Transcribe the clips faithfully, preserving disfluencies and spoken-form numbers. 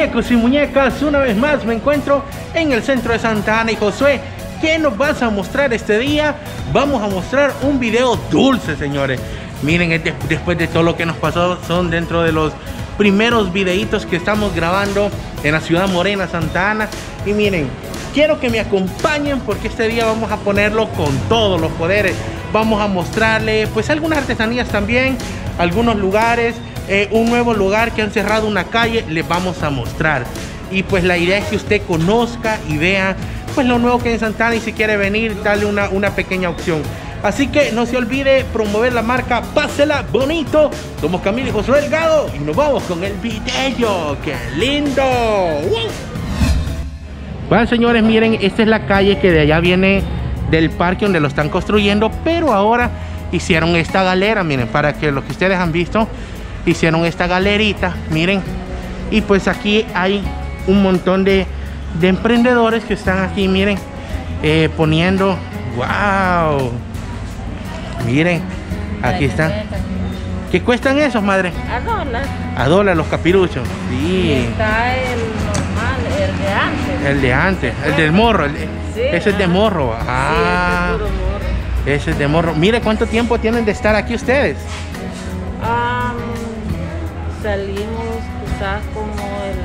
Muñecos y muñecas, una vez más me encuentro en el centro de Santa Ana. Y Josué, ¿qué nos vas a mostrar este día? Vamos a mostrar un video dulce, señores. Miren, este, después de todo lo que nos pasó, son dentro de los primeros videitos que estamos grabando en la ciudad morena, Santa Ana. Y miren, quiero que me acompañen porque este día vamos a ponerlo con todos los poderes. Vamos a mostrarle pues algunas artesanías también, algunos lugares, eh, un nuevo lugar que han cerrado una calle, les vamos a mostrar. Y pues la idea es que usted conozca y vea pues lo nuevo que hay en Santa Ana, y si quiere venir, darle una, una pequeña opción. Así que no se olvide promover la marca Pásela Bonito. Somos Camilo y Josué Delgado y nos vamos con el video. ¡Qué lindo! ¡Uh! Bueno, señores, miren, esta es la calle que de allá viene del parque donde lo están construyendo, pero ahora hicieron esta galera, miren, para que los que ustedes han visto, hicieron esta galerita, miren, y pues aquí hay un montón de, de emprendedores que están aquí, miren, eh, poniendo, wow, miren, aquí están. ¿Qué cuestan esos, madre? A dólar. A dólar los capiruchos, sí. Y está el normal, el de antes. El de antes, el del morro, el, sí, ese es de morro. Ah, sí, ese es puro morro. Ese es de morro. Mire cuánto tiempo tienen de estar aquí ustedes. Um, salimos quizás como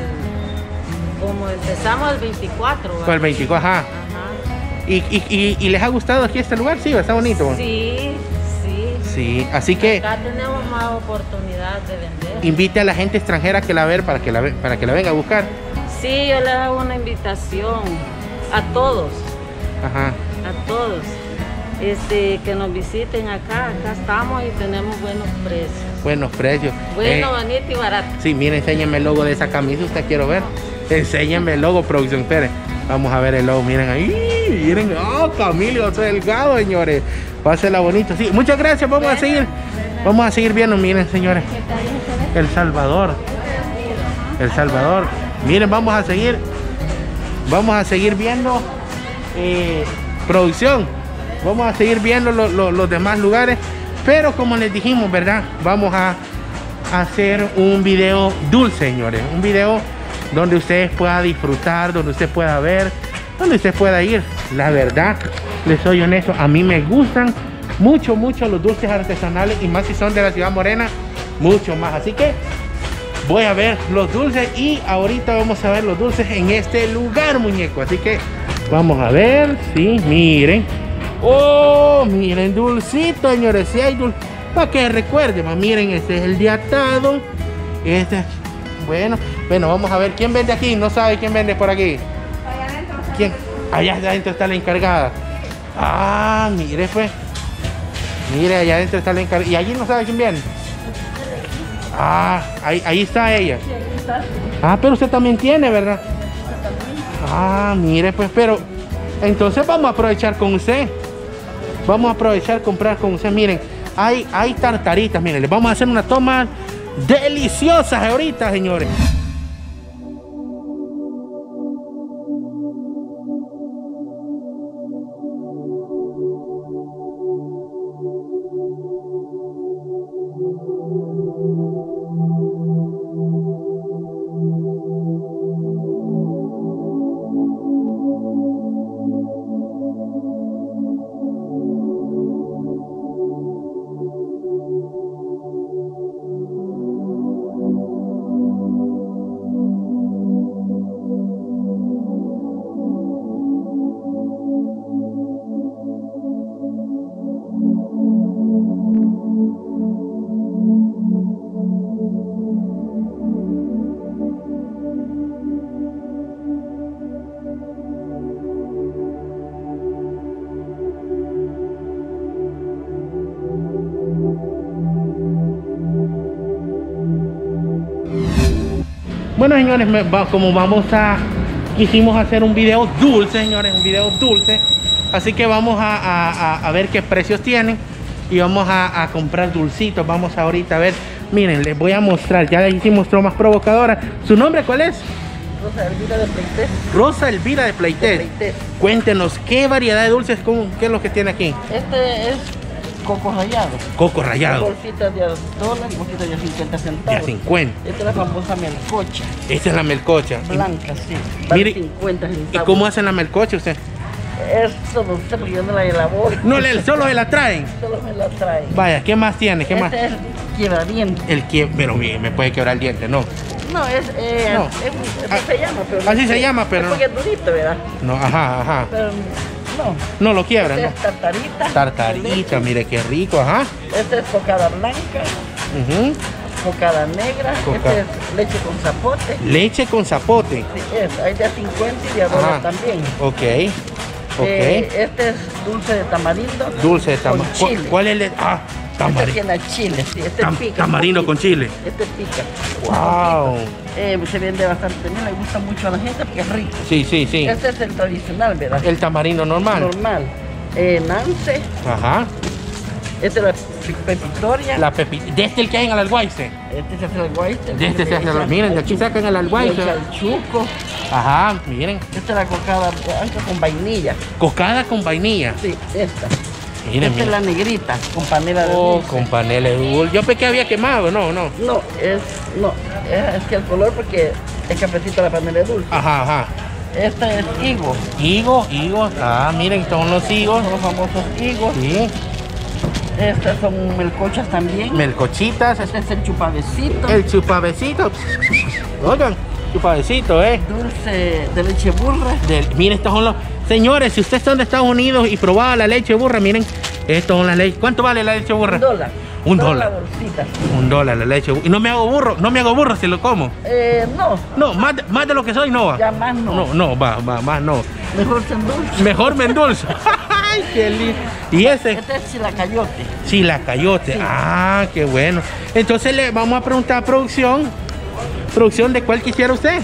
el, como empezamos el veinticuatro. Con el veinticuatro, ajá. Ajá. ¿Y, y, y, ¿Y les ha gustado aquí este lugar? Sí, está bonito. Sí, sí. Sí, así que acá tenemos más oportunidad de vender. Invite a la gente extranjera que la ver para que la ve, para que la venga a buscar. Sí, yo les hago una invitación a todos. Ajá. A todos. Este, que nos visiten acá, acá estamos y tenemos buenos precios. Buenos precios. Bueno, eh, bonito y barato. Sí, miren, enséñenme el logo de esa camisa, usted quiero ver. Enséñenme el logo, producción, espere. Vamos a ver el logo, miren ahí, miren, oh, Camilo Delgado, señores. Pásela bonito, sí. Muchas gracias, vamos bueno, a seguir, bueno. vamos a seguir viendo, miren, señores. El Salvador. El Salvador. Miren, vamos a seguir, vamos a seguir viendo, eh, producción. Vamos a seguir viendo lo, lo, los demás lugares, pero como les dijimos, ¿verdad? Vamos a hacer un video dulce, señores. Un video donde ustedes puedan disfrutar, donde usted pueda ver, donde usted pueda ir. La verdad, les soy honesto, a mí me gustan mucho, mucho los dulces artesanales, y más si son de la ciudad morena, mucho más. Así que voy a ver los dulces y ahorita vamos a ver los dulces en este lugar, muñeco. Así que vamos a ver, sí, miren. Oh, miren, dulcito, señores, si sí hay dulce. Para que recuerden, miren, este es el de atado. Este, bueno, bueno, vamos a ver quién vende aquí. No sabe quién vende por aquí. Allá adentro. ¿Quién? Allá adentro está la encargada. Ah, mire, pues. Mire, allá adentro está la encargada. Y allí no sabe quién viene. Ah, ahí, ahí está ella. Ah, pero usted también tiene, ¿verdad? Ah, mire, pues, pero entonces vamos a aprovechar con usted. Vamos a aprovechar comprar con usted. Miren, hay, hay tartaritas. Miren, les vamos a hacer una toma deliciosas ahorita, señores. Bueno, señores, me, va, como vamos a quisimos hacer un video dulce, señores, un video dulce, así que vamos a, a, a ver qué precios tienen y vamos a, a comprar dulcitos. Vamos ahorita a ver. Miren, les voy a mostrar, ya les hicimos tomas provocadoras. ¿Su nombre cuál es? Rosa Elvira de Pleites. Rosa Elvira de Pleites. Cuéntenos, ¿qué variedad de dulces, cómo, qué es lo que tiene aquí? Este es coco rallado. Coco rallado. Bolsitas de dólar y bolsitas de cincuenta centavos. De cincuenta. Esta es la famosa melcocha. Esta es la melcocha. Blanca, sí. Vale Mire, cincuenta centavos. ¿y cómo hacen la melcocha usted? Esto no sé porque yo no la elaboro. No, le, solo se la traen. Solo me la traen. Vaya, ¿qué más tiene? ¿Qué más? Este es quiebradiente. El que, pero bien, me puede quebrar el diente, ¿no? No, es, eh, No. es- Ah, así se llama, pero así no se sé. llama, pero Es porque es durito, ¿verdad? No, ajá, ajá. Pero no. No lo quiebran, Este ¿no? es tartarita. Tartarita, mire qué rico, ajá. Este es cocada blanca, Ujú. cocada negra. Coca- Este es leche con zapote. Leche con zapote. Sí, es. Hay de a cincuenta y de a dólar Ajá. también. Ok. Ok. Eh, este es dulce de tamarindo. Dulce de con tamarindo. chile. ¿Cuál es el? Ah, Este tamarindo. tiene chile, sí. Este Tam- pica. tamarindo un con poquito. chile. Este pica. Wow. Eh, se vende bastante bien, le gusta mucho a la gente porque es rico. Sí, sí, sí. Este es el tradicional, ¿verdad? El tamarindo normal. Normal. Eh, Nance. Ajá. Este es la pepitoria. La pepi. De este el que hay en el alguaise. Este se hace el guayte. De este se hace el. Miren, de aquí sacan el alguaise. El chuco. Ajá, miren. Esta es la cocada blanca con vainilla. Cocada con vainilla. Sí, esta. Miren, Esta es la miren. negrita con panela de Oh, dulce. con panela de dulce. Yo pensé que había quemado, no, no. No, es, no, es, es que el color porque es cafecito la panela de dulce. Ajá, ajá. Esta es higo. Higo, higo. Ah, miren, son los higos. Son los famosos higos. Sí. Estas son melcochas también. Melcochitas. Este es el chupavecito. El chupavecito. Oigan, chupavecito, eh. Dulce de leche burra. Del- miren, estos son los. Señores, si ustedes son de Estados Unidos y probaba la leche de burra, miren, estos son las leches. ¿Cuánto vale la leche de burra? Un dólar. Un Toda dólar. la bolsita. Un dólar la leche de burra. Y no me hago burro, no me hago burro si lo como. Eh, no, No, más de, más de lo que soy, no va. ya más no. No, no, va, va, más no. Mejor se endulce. Mejor me endulzo. Ay, qué lindo. Y ese, Este es chilacayote. sí, la cayote. Sí. Ah, qué bueno. Entonces le vamos a preguntar a producción. Producción, ¿de cuál quisiera usted?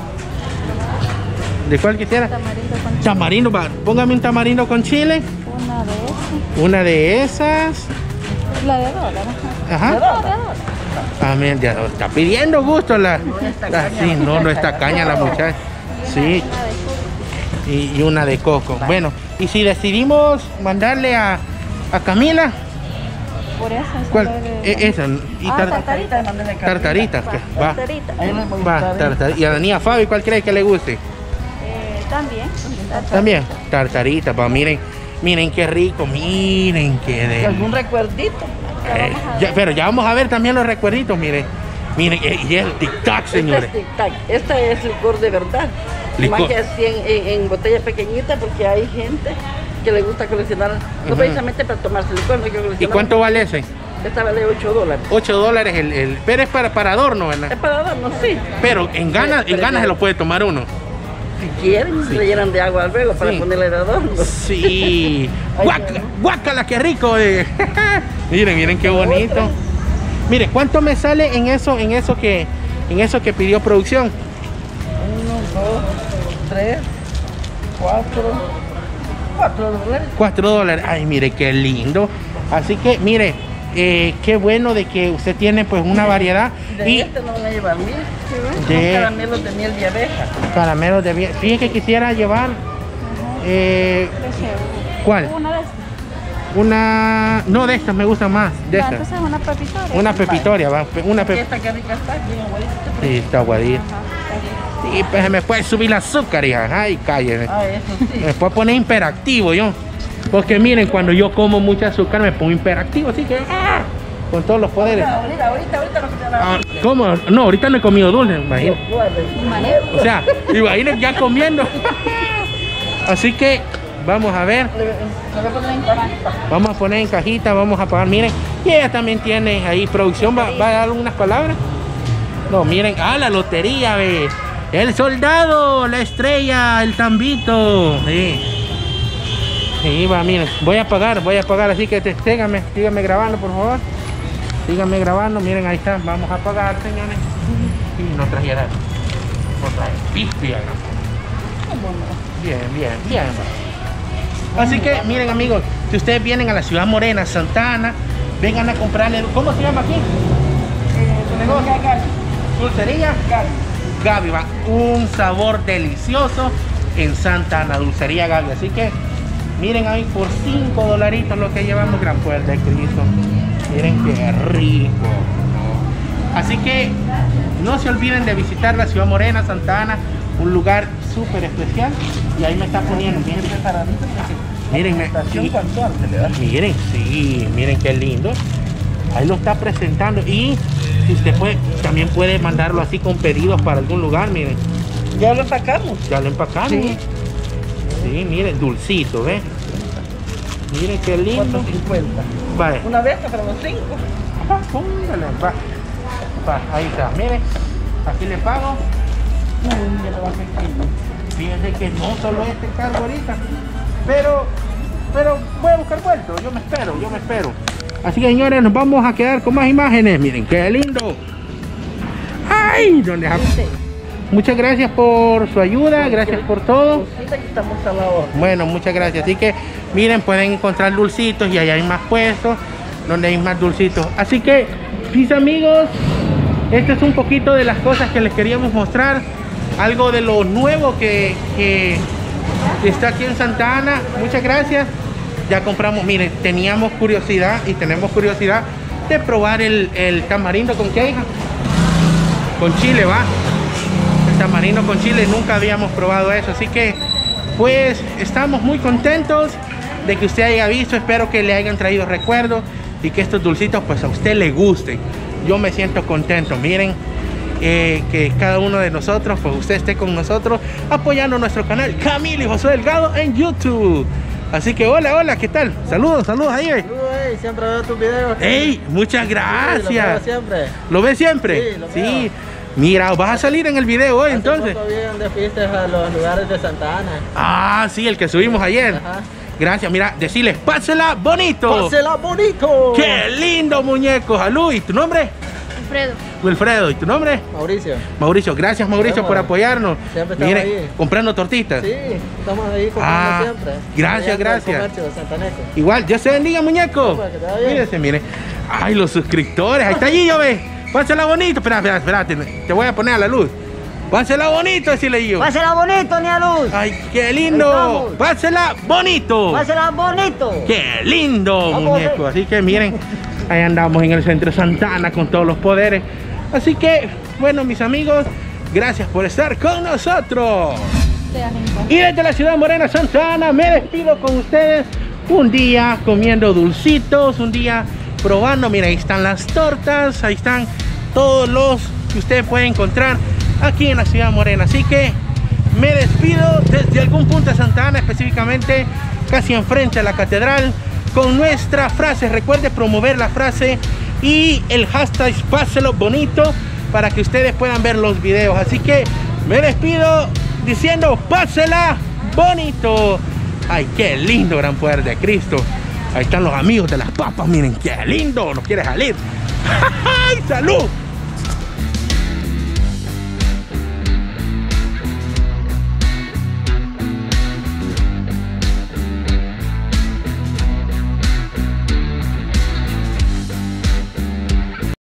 ¿De cuál quisiera? Tamarindo con chile. Tamarindo, va. Póngame un tamarindo con chile. Una de esas. Una de esas. La de dólar. Ajá. La de dólar. Ah, mira, ya está pidiendo gusto la. No es la- tacaña sí, la no, no muchacha, está ya. caña la muchacha. Sí, Una de coco. y, y una de coco. Bueno, y si decidimos mandarle a, a Camila, Por eso. ¿cuál? solo de- E- esa. Y Ah, tar- tartarita. de manera de tartarita. que va. Tartarita. Ahí les voy a Va, gustar, ¿eh? tartarita. Y a la niña Fabi, ¿cuál cree que le guste? Eh, también. También, tartarita. Pues miren, miren qué rico, miren qué ¿Y de. algún recuerdito? Eh, ya- pero ya vamos a ver también los recuerditos, miren. Miren, eh, y el tic-tac, señores. Este es tic-tac. Esta es licor de verdad. Licor. Más que así en, en, en botella pequeñita porque hay gente que le gusta coleccionar, no Ujú. precisamente para tomarse licor, no hay que coleccionar. ¿Y cuánto vale ese? Esta vale ocho dólares. ocho dólares el, el. Pero es para, para adorno, Es ¿verdad? para darnos, sí. Pero en ganas, en Pero ganas ya- se lo puede tomar uno. Si quieren, le llenan de agua luego para Sí. ponerle de adorno. Sí. Ay, Guaca, no. guácala, qué rico. eh. Miren, miren qué bonito. Mire, ¿cuánto me sale en eso, en eso que, en eso que pidió producción? Uno, dos, tres, cuatro, cuatro dólares. cuatro dólares. Ay, mire qué lindo. Así que, mire, eh, qué bueno de que usted tiene pues una variedad De y este no van a llevar miel, ¿sí ves? De- Son caramelos de miel de abeja. caramelos de bien. Fíjese que quisiera llevar eh, Precio. ¿cuál? Una de estas. Una, no de estas me gustan más, de Ya, estas. entonces una pepitoria. Una pepitoria, va, pe- una Y pep esta que rica está, bien abuelita. Sí, está aguadita. Ajá. Sí, pues se me puede subir el azúcar, hija. Ay, cállese. Ah, eso sí. Me puedo poner imperactivo yo. Porque miren, cuando yo como mucha azúcar me pongo imperactivo, así que ¡ah! Con todos los poderes. Ahorita, ahorita, ahorita lo que te Ah, da. ¿Cómo? No, ahorita no he comido dulce, imagínate. Manero. O sea, imagínate ya comiendo. Así que vamos a ver. Se lo ponen en cajita. Vamos a poner en cajita, vamos a pagar. Miren, y ella también tiene ahí producción. ¿Va, va a dar unas palabras? No, miren, ah, la lotería, ve. El soldado, la estrella, el tambito. Sí. Sí, va, miren. Voy a pagar, voy a pagar. Así que te, síganme, síganme grabando, por favor. Síganme grabando. Miren, ahí está. Vamos a pagar, señores. Y no trajera. No traje pipia, ¿no? Bien, bien, bien. Así que, miren, amigos, si ustedes vienen a la ciudad morena, Santa Ana, vengan a comprarle. ¿Cómo se llama aquí? ¿Tu negocio? Dulcería Gaby. Gaby, va. Un sabor delicioso en Santa Ana, Dulcería Gaby. Así que Miren ahí por cinco dolaritos lo que llevamos, gran puerta de Cristo. Miren qué rico. Así que no se olviden de visitar la ciudad morena, Santa Ana, un lugar súper especial. Y ahí me está poniendo, miren, miren, y, miren, sí, miren qué lindo. Ahí lo está presentando y si usted puede, también puede mandarlo así con pedidos para algún lugar, miren. Ya lo sacamos. Ya lo empacamos. Sí. Sí, miren, dulcito, ¿ves? Miren qué lindo. cuatro cincuenta. Vale. Una vez para los cinco. Ajá, póngale, va. Va, ahí está, miren. Aquí le pago. Mm, ya lo va a hacer. Fíjense que no solo este cargo ahorita, pero, pero voy a buscar vuelto. Yo me espero, yo me espero. Así que señores, nos vamos a quedar con más imágenes. Miren qué lindo. ¡Ay! ¿Dónde está? Muchas gracias por su ayuda, gracias por todo. Bueno, muchas gracias. Así que miren, pueden encontrar dulcitos y allá hay más puestos donde hay más dulcitos. Así que, mis amigos, este es un poquito de las cosas que les queríamos mostrar. Algo de lo nuevo que, que está aquí en Santa Ana. Muchas gracias. Ya compramos, miren, teníamos curiosidad y tenemos curiosidad de probar el, el tamarindo con qué, hija? Con chile, va. Tamarindo con chile, nunca habíamos probado eso, así que pues estamos muy contentos de que usted haya visto. Espero que le hayan traído recuerdos y que estos dulcitos pues a usted le gusten. Yo me siento contento. Miren, eh, que cada uno de nosotros, pues usted esté con nosotros apoyando nuestro canal Camilo y Josué Delgado en YouTube. Así que hola, hola, ¿qué tal? Saludos, saludos ahí. Saludos, hey, siempre veo tus videos. Ey, muchas gracias. Sí, lo veo siempre. ¿Lo ves siempre? Sí, lo sí. veo. Mira, vas a salir en el video hoy entonces. Hace poco vi donde fuiste a los lugares de Santa Ana. Ah, sí, el que subimos ayer. Ajá. Gracias, mira, decirles, pásela bonito. ¡Pásela bonito! ¡Qué lindo, muñeco! Salud. ¿Y tu nombre? Alfredo. Wilfredo. ¿Y tu nombre? Mauricio. Mauricio. Gracias, Mauricio, Estamos. por apoyarnos. Siempre estamos Mire, ahí. comprando tortitas. Sí, estamos ahí comprando Ah, siempre. gracias, Allá gracias. en el comercio de Santaneco. Igual, Dios se bendiga, muñeco. Sí, para que te vaya bien. Cuídese, mire. Ay, los suscriptores. Ahí está Gillo, ve. Pásela bonito. Espera, espera, espérate. Te voy a poner a la luz. Pásela bonito, decirle yo. Pásela bonito, Nia Luz. Ay, qué Ahí lindo. estamos. Pásela bonito. Pásela bonito. ¡Qué lindo, Vamos, muñeco! Así que miren, ahí andamos en el centro de Santa Ana con todos los poderes. Así que, bueno, mis amigos, gracias por estar con nosotros. Y desde la ciudad morena Santa Ana me despido con ustedes. Un día comiendo dulcitos, un día probando. Miren, ahí están las tortas, ahí están todos los que usted puede encontrar aquí en la ciudad morena. Así que me despido desde algún punto de Santa Ana, específicamente casi enfrente a la catedral, con nuestra frase. Recuerde promover la frase y el hashtag páselo bonito para que ustedes puedan ver los videos. Así que me despido diciendo pásela bonito. Ay, qué lindo, gran poder de Cristo. Ahí están los amigos de las papas, miren qué lindo, nos quiere salir. ¡Ay, salud!